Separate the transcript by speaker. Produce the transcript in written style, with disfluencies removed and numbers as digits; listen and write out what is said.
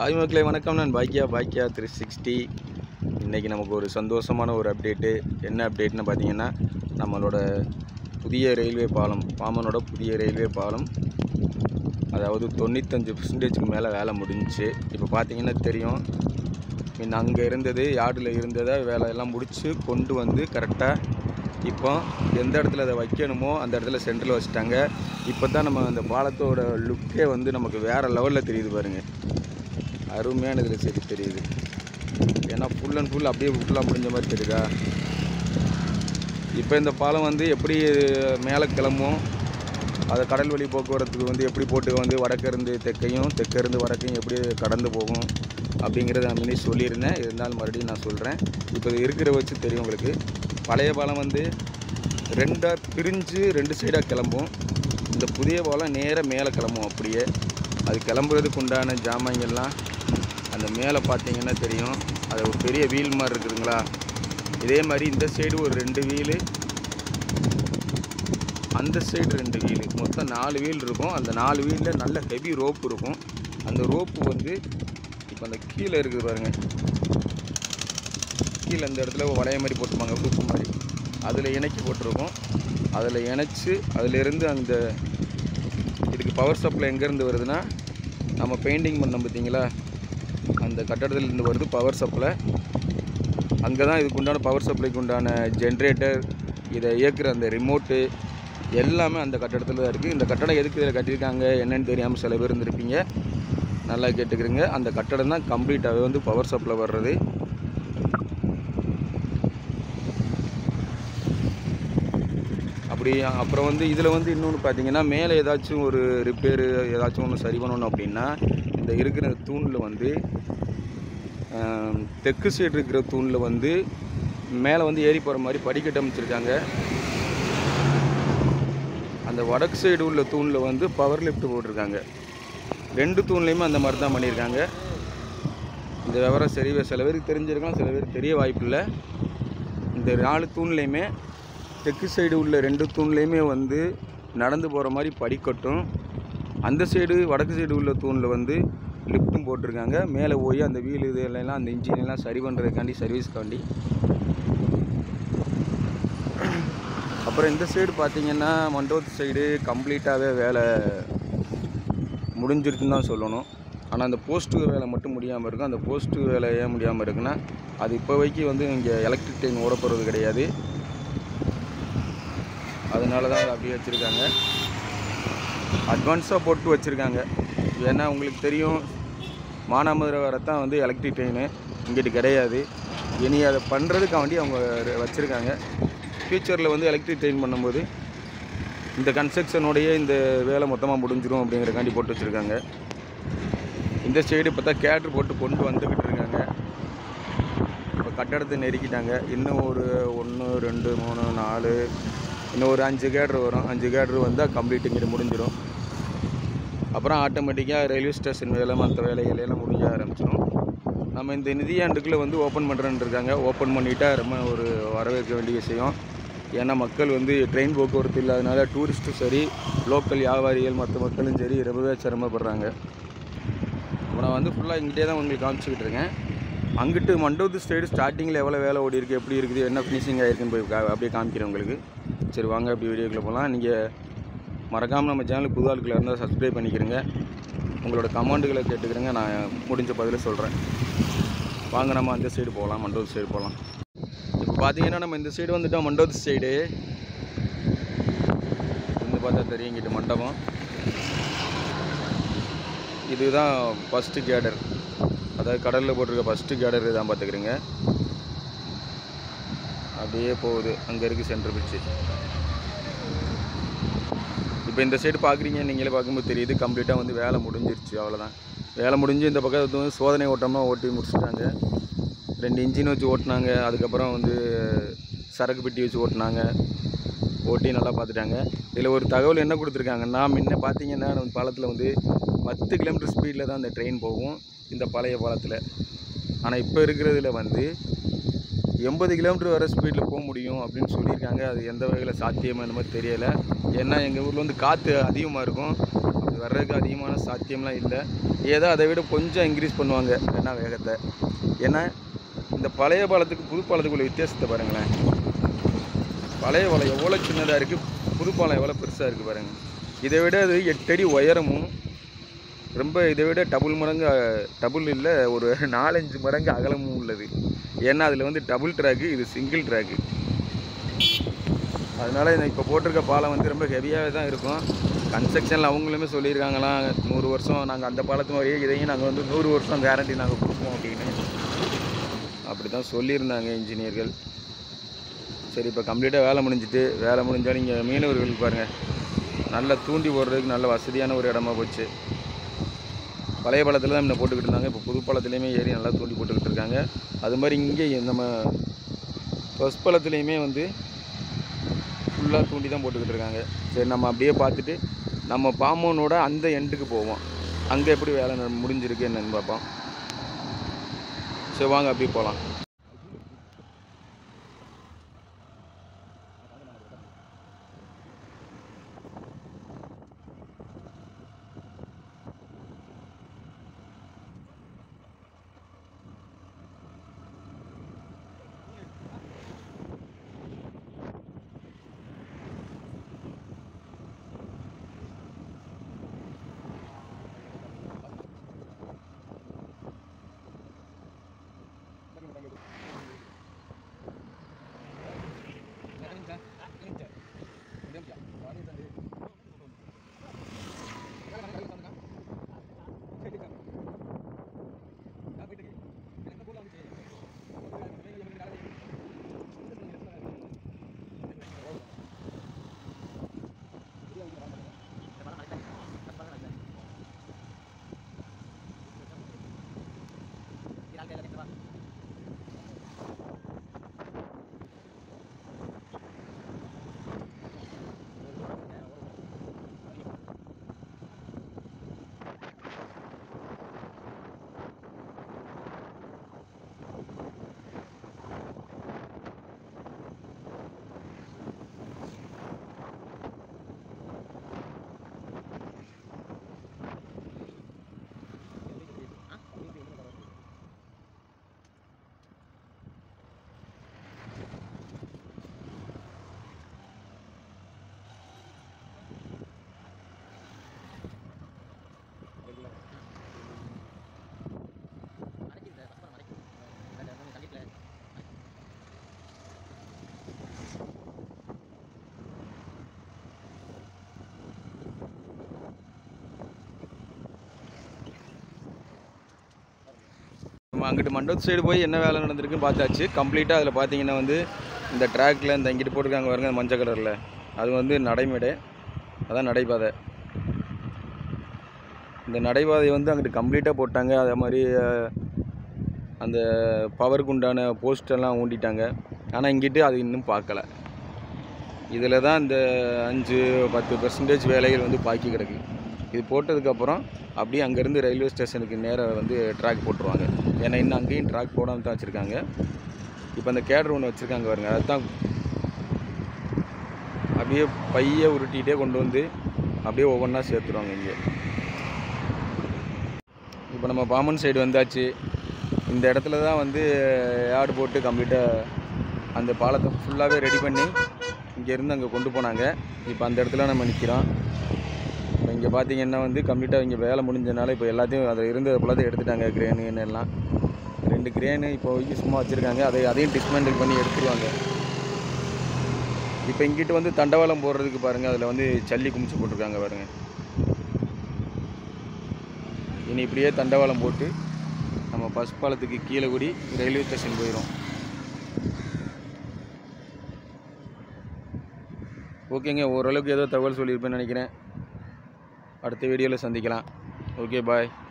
Speaker 1: Hi மக்களே, வணக்கம். நான் பாக்கியா 360. இன்றைக்கி நமக்கு ஒரு சந்தோஷமான ஒரு அப்டேட்டு. என்ன அப்டேட்னு பார்த்தீங்கன்னா, நம்மளோட புதிய ரயில்வே பாலம், பாமனோட புதிய ரயில்வே பாலம், அதாவது 95% மேலே வேலை முடிஞ்சிச்சு. இப்போ பார்த்தீங்கன்னா தெரியும், முன்ன அங்கே இருந்தது, யார்டில் இருந்ததை வேலையெல்லாம் முடித்து கொண்டு வந்து கரெக்டாக இப்போ எந்த இடத்துல அதை வைக்கணுமோ அந்த இடத்துல சென்டரில் வச்சுட்டாங்க. இப்போ தான் நம்ம அந்த பாலத்தோட லுக்கே வந்து நமக்கு வேறு லெவலில் தெரியுது பாருங்கள். அருமையான இதில் சரி தெரியுது. ஏன்னா ஃபுல் அண்ட் ஃபுல் அப்படியே ஃபுல்லாக முடிஞ்ச மாதிரி தெரியுதா. இப்போ இந்த பாலம் வந்து எப்படி மேலே கிளம்பும், அதை கடல் வழி போக்குவரத்துக்கு வந்து எப்படி போட்டு வந்து வடக்கிருந்து தெற்கையும் தெற்கிருந்து வடக்கையும் எப்படி கடந்து போகும் அப்படிங்கிறத நான் முன்னே சொல்லியிருந்தேன். இருந்தாலும் மறுபடியும் நான் சொல்கிறேன். இப்போ இருக்கிற வச்சு தெரியும் உங்களுக்கு. பழைய பாலம் வந்து ரெண்டாக பிரிஞ்சு ரெண்டு சைடாக கிளம்பும். இந்த புதிய பாலம் நேராக மேலே கிளம்பும். அப்படியே அது கிளம்புறதுக்கு உண்டான ஜாமான்கள்லாம் அந்த மேலே பார்த்தீங்கன்னா தெரியும். அது ஒரு பெரிய வீல் மாதிரி இருக்குதுங்களா. இதே மாதிரி இந்த சைடு ஒரு 2 வீலு, அந்த சைடு 2 வீலு, மொத்தம் 4 வீல் இருக்கும். அந்த 4 வீலில் நல்ல ஹெவி ரோப்பு இருக்கும். அந்த ரோப்பு வந்து இப்போ அந்த கீழே இருக்குது பாருங்கள். கீழே அந்த இடத்துல வளைய மாதிரி போட்டுருப்பாங்க, பூப்பு மாதிரி. அதில் இணைக்கி போட்டிருக்கோம். அதில் இணைச்சி அதிலேருந்து அந்த இதுக்கு பவர் சப்ளை எங்கேருந்து வருதுன்னா, நம்ம பெயிண்டிங் பண்ணோம் பார்த்தீங்களா, அந்த கட்டடத்துலேருந்து வருது பவர் சப்ளை. அங்கே தான் இதுக்கு உண்டான பவர் சப்ளைக்கு உண்டான ஜென்ரேட்டர், இதை இயக்குற அந்த ரிமோட்டு எல்லாமே அந்த கட்டடத்தில் தான் இருக்குது. இந்த கட்டடம் எதுக்கு இதில் கட்டியிருக்காங்க என்னென்னு தெரியாமல் சில பேர் இருந்திருப்பீங்க. நல்லா கேட்டுக்கிறீங்க. அந்த கட்டடம் தான் கம்ப்ளீட்டாகவே வந்து பவர் சப்ளை வர்றது. அப்படி அப்புறம் வந்து இதில் வந்து இன்னொன்று பார்த்தீங்கன்னா, மேலே ஏதாச்சும் ஒரு ரிப்பேரு ஏதாச்சும் ஒன்று சரி பண்ணணும் அப்படின்னா, இந்த இருக்கிற தூணில் வந்து தெற்கு சைடு இருக்கிற தூணில் வந்து மேலே வந்து ஏறி போகிற மாதிரி படிக்கட்டு அமைச்சிருக்காங்க. அந்த வடக்கு சைடு உள்ள தூணில் வந்து பவர் லிஃப்ட் போட்டிருக்காங்க. 2 தூண்லேயுமே அந்த மாதிரி தான் பண்ணியிருக்காங்க. இந்த விவரம் சரிவே சில பேருக்கு தெரிஞ்சிருக்கலாம், சில பேருக்கு தெரிய வாய்ப்பில்லை. இந்த 4 தூண்லேயுமே தெற்கு சைடு உள்ள 2 தூண்லேயுமே வந்து நடந்து போகிற மாதிரி படிக்கட்டும், அந்த சைடு வடக்கு சைடு உள்ள தூணில் வந்து லிஃப்ட்டும் போட்டிருக்காங்க. மேலே போய் அந்த வீல் இதெல்லாம் அந்த இன்ஜினெல்லாம் சரி பண்ணுறதுக்காண்டி, சர்வீஸ்க்காண்டி. அப்புறம் இந்த சைடு பார்த்திங்கன்னா, மண்டபத்து சைடு கம்ப்ளீட்டாகவே வேலை முடிஞ்சிருக்குன்னு தான் சொல்லணும். ஆனால் அந்த போஸ்ட்டு வேலை மட்டும் முடியாமல் இருக்கும். அந்த போஸ்ட்டு வேலை ஏன் முடியாமல் இருக்குன்னா, அது இப்போதைக்கு வந்து இங்கே எலக்ட்ரிக் ட்ரெயின் ஓட போகிறது கிடையாது. அதனால தான் அதை அப்படியே வச்சுருக்காங்க. அட்வான்ஸாக போட்டு வச்சுருக்காங்க. ஏன்னா உங்களுக்கு தெரியும், மானாமதுரை வரத்தான் வந்து எலக்ட்ரிக் ட்ரெயின் இங்கிட்டு கிடையாது. இனி அதை பண்ணுறதுக்காண்டி அவங்க வச்சுருக்காங்க. ஃப்யூச்சரில் வந்து எலக்ட்ரிக் ட்ரெயின் பண்ணும்போது இந்த கன்ஸ்ட்ரக்ஷனுடைய இந்த வேலை மொத்தமாக முடிஞ்சிடும் அப்படிங்கிறக்காண்டி போட்டு வச்சுருக்காங்க. இந்த சைடு இப்போ தான் கேட்ரு போட்டு கொண்டு வந்துக்கிட்டு இருக்காங்க. இப்போ கட்டடத்தை நெருக்கிட்டாங்க. இன்னும் ஒரு 1 2 3 4 இன்னும் ஒரு 5 கேட்ரு வரும். 5 கேட்ரு வந்தால் கம்ப்ளீட் இங்கிட்டு முடிஞ்சிடும். அப்புறம் ஆட்டோமேட்டிக்காக ரயில்வே ஸ்டேஷன் வேலை மற்ற வேலைகளெல்லாம் முடிஞ்ச ஆரம்பிச்சிடும். நம்ம இந்த நிதியாண்டுக்குள்ளே வந்து ஓப்பன் பண்ணுறேன்னு இருக்காங்க. ஓப்பன் பண்ணிட்டால் ரொம்ப ஒரு வரவேற்க வேண்டிய விஷயம். ஏன்னா மக்கள் வந்து ட்ரெயின் போக்குவரத்து இல்லாதனால டூரிஸ்ட்டும் சரி, லோக்கல் வியாபாரிகள் மற்ற மக்களும் சரி ரொம்பவே சிரமப்படுறாங்க. இப்போ நான் வந்து ஃபுல்லாக இங்கிட்டே தான் உங்களுக்கு காமிச்சிக்கிட்டு இருக்கேன். அங்கிட்டு மண்டபத்து சைடு ஸ்டார்டிங்கில் எவ்வளோ வேலை ஓடி இருக்குது, எப்படி இருக்குது, என்ன ஃபினிஷிங் ஆகிருக்குன்னு போய் அப்படியே காமிக்கிறேன் உங்களுக்கு. சரி வாங்க அப்படி வீடியோக்குள்ளே போகலாம். நீங்கள் மறக்காமல் நம்ம சேனலுக்கு புது ஆட்களாக இருந்தால் சப்ஸ்கிரைப் பண்ணிக்கிறேங்க. உங்களோட கமெண்ட்டுகளை கேட்டுக்கிறேங்க. நான் முடிஞ்ச பதிலை சொல்கிறேன். வாங்க நம்ம அந்த சைடு போகலாம், மண்டபத்து சைடு போகலாம். இப்போ பார்த்தீங்கன்னா நம்ம இந்த சைடு வந்துட்டோம். மண்டபத்து சைடு வந்து பார்த்தா தெரியும், இங்கிட்டு மண்டபம். இதுதான் ஃபஸ்ட்டு கேடர், அதாவது கடலில் போட்டிருக்க ஃபஸ்ட்டு கேடர் தான் பார்த்துக்கிறேங்க. அப்படியே போகுது, அங்கே இருக்குது சென்ட்ரு பிரிட்ஜு. இப்போ இந்த சைடு பார்க்குறீங்க, நீங்களே பார்க்கும்போது தெரியுது கம்ப்ளீட்டாக வந்து வேலை முடிஞ்சிருச்சு. அவ்வளோதான், வேலை முடிஞ்சு இந்த பக்கம் வந்து சோதனை ஓட்டமாக ஓட்டி முடிச்சுட்டாங்க. 2 இன்ஜின் வச்சு ஓட்டினாங்க. அதுக்கப்புறம் வந்து சரக்கு பெட்டி வச்சு ஓட்டினாங்க. ஓட்டி நல்லா பார்த்துட்டாங்க. இதில் ஒரு தகவல் என்ன கொடுத்துருக்காங்கன்னா, முன்ன பார்த்தீங்கன்னா நம்ம பாலத்தில் வந்து 10 கிலோமீட்டர் ஸ்பீடில் தான் அந்த ட்ரெயின் போகும் இந்த பழைய பாலத்தில். ஆனால் இப்போ இருக்கிறதுல வந்து 80 கிலோமீட்டர் வர ஸ்பீடில் போக முடியும் அப்படின்னு சொல்லியிருக்காங்க. அது எந்த வகையில் சாத்தியமாக இந்த மாதிரி தெரியலை. ஏன்னா எங்கள் ஊரில் வந்து காற்று அதிகமாக இருக்கும். வர்றதுக்கு அதிகமான சாத்தியம்லாம் இல்லை. ஏதோ அதை விட கொஞ்சம் இன்க்ரீஸ் பண்ணுவாங்க என்ன வேகத்தை. ஏன்னா இந்த பழைய பாலத்துக்கு புது பாலத்துக்குள்ள வித்தியாசத்தை பாருங்களேன். பழைய பாலம் எவ்வளோ சின்னதாக இருக்குது, புது பாலம் எவ்வளோ பெருசாக இருக்குது பாருங்கள். இதை விட அது 8 அடி உயரமும் ரொம்ப இதை விட டபுள் இல்லை ஒரு 4-5 மடங்கு அகலமும் உள்ளது. ஏன்னா அதில் வந்து டபுள் ட்ராக்கு, இது சிங்கிள் ட்ராக்கு. அதனால் இப்போ போட்டிருக்க பாலம் வந்து ரொம்ப ஹெவியாகவே தான் இருக்கும். கன்ஸ்ட்ரக்ஷனில் அவங்களுமே சொல்லியிருக்காங்களாம் 100 வருஷம் நாங்கள் அந்த பாலத்து மாதிரியே இதையும் நாங்கள் வந்து 100 வருஷம் கேரண்டி நாங்கள் கொடுப்போம் அப்படின்னு அப்படி தான் சொல்லியிருந்தாங்க இன்ஜினியர்கள். சரி, இப்போ கம்ப்ளீட்டாக வேலை முடிஞ்சாலும் இங்கே மீனவர்களுக்கு பாருங்கள் நல்லா தூண்டி போடுறதுக்கு நல்ல வசதியான ஒரு இடமா போச்சு. பழைய பாலத்தில் தான் முன்ன போட்டுக்கிட்டு இருந்தாங்க, இப்போ புது பாலத்துலேயுமே ஏறி நல்லா தூண்டி போட்டுக்கிட்டு இருக்காங்க. அது மாதிரி இங்கே நம்ம பஸ் பாலத்துலேயுமே வந்து ஃபுல்லாக தூண்டி தான் போட்டுக்கிட்டு இருக்காங்க. சரி, நம்ம அப்படியே பார்த்துட்டு நம்ம பாம்பனோட அந்த எண்டுக்கு போவோம். அங்கே எப்படி வேலை முடிஞ்சிருக்கு என்னன்னு பார்ப்போம். சரி, வாங்க அப்படியே போகலாம். நம்ம அங்கிட்டு மண்டபத்து சைடு போய் என்ன வேலை நடந்திருக்குன்னு பார்த்தாச்சு. கம்ப்ளீட்டாக அதில் பார்த்தீங்கன்னா வந்து இந்த ட்ராக்கில் இந்த இங்கிட்டு போட்டிருக்காங்க பாருங்க மஞ்சள் கலரில், அது வந்து நடைமேடை, அதான் நடைபாதை. இந்த நடைபாதையை வந்து அங்கிட்டு கம்ப்ளீட்டாக போட்டாங்க. அதே மாதிரி அந்த பவருக்கு உண்டான போஸ்டெல்லாம் ஊண்டிட்டாங்க. ஆனால் இங்கிட்டு அது இன்னும் பார்க்கல. இதில் தான் இந்த 5-10% வேலைகள் வந்து பாக்கி கிடக்கு. இது போட்டதுக்கப்புறம் அப்படியே அங்கேருந்து ரயில்வே ஸ்டேஷனுக்கு நேராக வந்து ட்ராக் போட்டுருவாங்க. ஏன்னா இன்னும் அங்கேயும் ட்ராக் போடாமல் தான் வச்சுருக்காங்க. இப்போ அந்த கேடர் ஒன்று வச்சுருக்காங்க பாருங்க, அதுதான் அப்படியே பையை உருட்டிகிட்டே கொண்டு வந்து அப்படியே ஒவ்வொன்றா சேர்த்துருவாங்க இங்கே. இப்போ நம்ம பாம்பன் சைடு வந்தாச்சு. இந்த இடத்துல தான் வந்து யார்டு போட்டு கம்ப்ளீட்டாக அந்த பாலத்தை ஃபுல்லாகவே ரெடி பண்ணி இங்கேருந்து அங்கே கொண்டு போனாங்க. இப்போ அந்த இடத்துல நம்ம நிற்கிறோம். இப்போ இங்கே பார்த்தீங்கன்னா வந்து கம்ப்ளீட்டாக இங்கே வேலை முடிஞ்சதுனால இப்போ எல்லாத்தையும் அதை இருந்தது போலத்தை எடுத்துட்டாங்க. கிரேனு எல்லாம் 2 கிரேனு இப்போ சும்மா வச்சுருக்காங்க. அதையும் டிஸ்மேண்டில் பண்ணி எடுத்துருவாங்க. இப்போ இங்கிட்டு வந்து தண்டவாளம் போடுறதுக்கு பாருங்கள், அதில் வந்து சல்லி குமிச்சு போட்டிருக்காங்க பாருங்கள். இனி இப்படியே தண்டவாளம் போட்டு நம்ம பஸ் பாலத்துக்கு கீழே கூடி ரயில்வே ஸ்டேஷன் போயிடும். ஓகேங்க, ஓரளவுக்கு ஏதோ தகவல் சொல்லியிருப்பேன்னு நினைக்கிறேன். அடுத்த வீடியோவில் சந்திக்கலாம். ஓகே, பாய்.